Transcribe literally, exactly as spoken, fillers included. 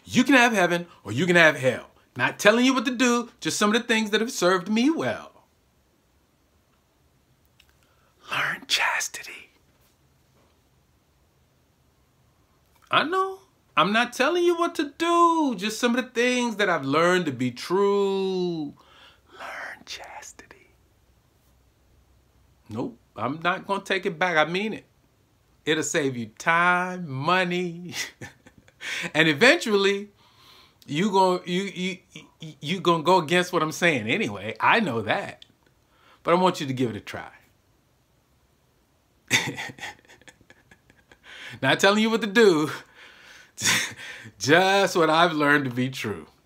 You can have heaven or you can have hell. Not telling you what to do, just some of the things that have served me well. Learn chastity. I know. I'm not telling you what to do, just some of the things that I've learned to be true. Learn chastity. Nope, I'm not going to take it back. I mean it. It'll save you time, money, and eventually you going you you you going to go against what I'm saying anyway. I know that. But I want you to give it a try. Not telling you what to do, just what I've learned to be true.